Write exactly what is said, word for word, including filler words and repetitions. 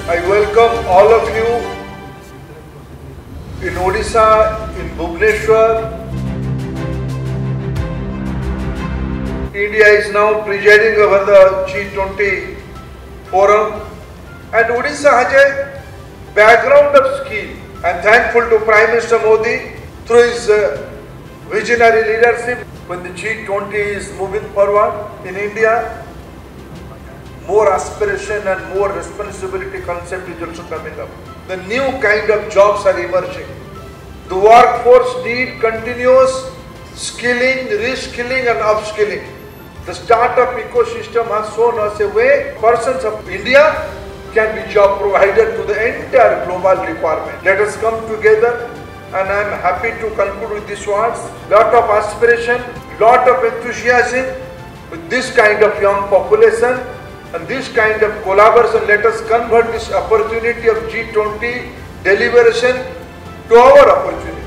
I welcome all of you in Odisha, in Bhubaneswar. India is now presiding over the G twenty forum, and Odisha has a background of skill. I am thankful to Prime Minister Modi through his uh, visionary leadership. When the G twenty is moving forward in India, more aspiration and more responsibility concept is also coming up. The new kind of jobs are emerging. The workforce need continuous skilling, reskilling and upskilling. The startup ecosystem has shown us a way persons of India can be job provider to the entire global requirement. Let us come together, and I am happy to conclude with these words. Lot of aspiration, lot of enthusiasm with this kind of young population and this kind of collaboration. Let us convert this opportunity of G twenty deliberation to our opportunity.